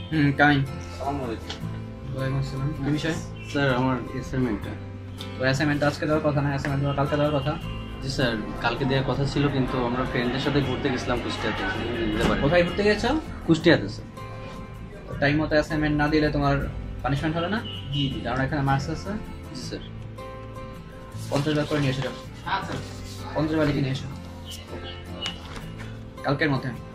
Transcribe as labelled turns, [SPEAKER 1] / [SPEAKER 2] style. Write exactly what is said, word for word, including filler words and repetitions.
[SPEAKER 1] হুম coming.
[SPEAKER 2] আসসালামু আলাইকুম।
[SPEAKER 1] ওয়ালাইকুম আসসালাম। কি বিষয়?
[SPEAKER 2] স্যার আমার অ্যাসাইনমেন্টটা।
[SPEAKER 1] তো অ্যাসাইনমেন্ট আজকে দেওয়ার কথা না, অ্যাসাইনমেন্ট তোমার কালকে দেওয়ার কথা।
[SPEAKER 2] জি স্যার, কালকে দেওয়ার কথা ছিল কিন্তু আমরা ফ্রেন্ডদের সাথে ঘুরতে গেছিলাম কুষ্টিয়াতে, দিতে পারি।
[SPEAKER 1] কোথায় ঘুরতে গেছো?
[SPEAKER 2] কুষ্টিয়াতে স্যার।
[SPEAKER 1] টাইম মতো অ্যাসাইনমেন্ট না দিলে তোমার পানিশমেন্ট হবে না?
[SPEAKER 2] জি জি
[SPEAKER 1] কারণ এখানে মার্কস আছে।
[SPEAKER 2] জি স্যার।
[SPEAKER 1] পঞ্চাশ বার করে নিয়ে এসো।
[SPEAKER 2] হ্যাঁ স্যার।
[SPEAKER 1] পঞ্চাশ বার লিখে নিয়ে এসো কালকের মধ্যে।